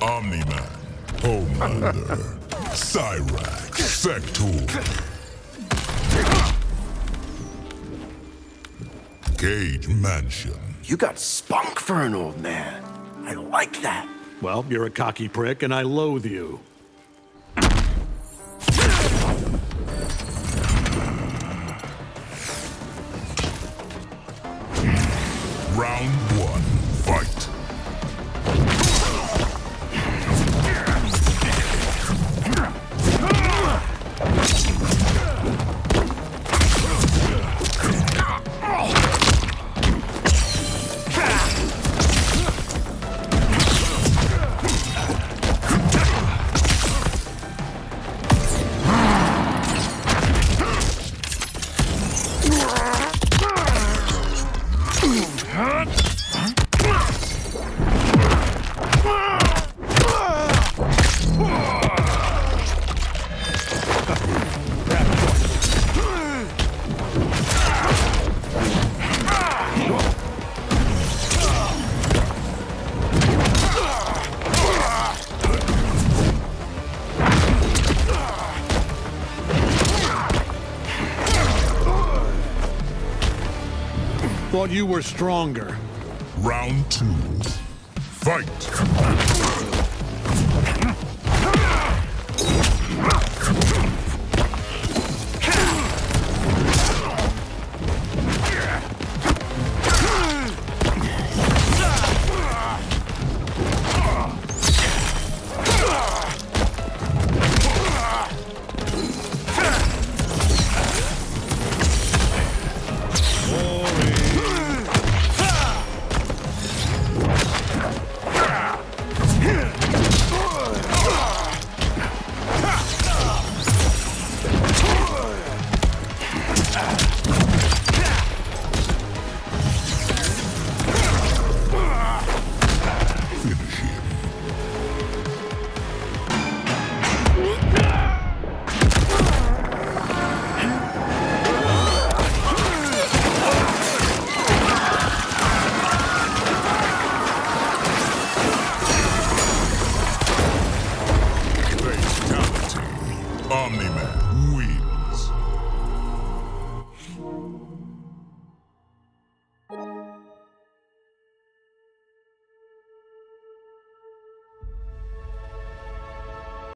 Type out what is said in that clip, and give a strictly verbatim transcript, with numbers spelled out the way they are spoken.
Omni-Man, Homelander, Cyrax, Sector. Cage Mansion. You got spunk for an old man. I like that. Well, you're a cocky prick, and I loathe you. Round one, fight. Thought you were stronger. Round two, fight.